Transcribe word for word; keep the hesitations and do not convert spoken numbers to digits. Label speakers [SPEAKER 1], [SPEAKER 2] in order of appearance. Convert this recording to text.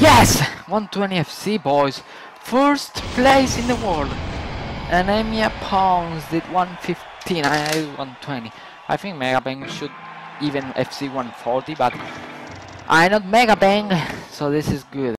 [SPEAKER 1] Yes! one twenty F C, boys. First place in the world. Anemia Pounds did one fifteen. I did one twenty. I think Mega Bang should even F C one forty, but I'm not Mega Bang, so this is good.